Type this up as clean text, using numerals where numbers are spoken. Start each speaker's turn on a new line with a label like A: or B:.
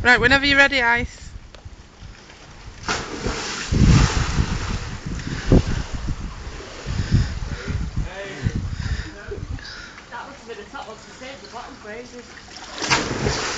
A: Right, whenever you're ready, Ice.
B: That must have been the top one to save the bottom phrases.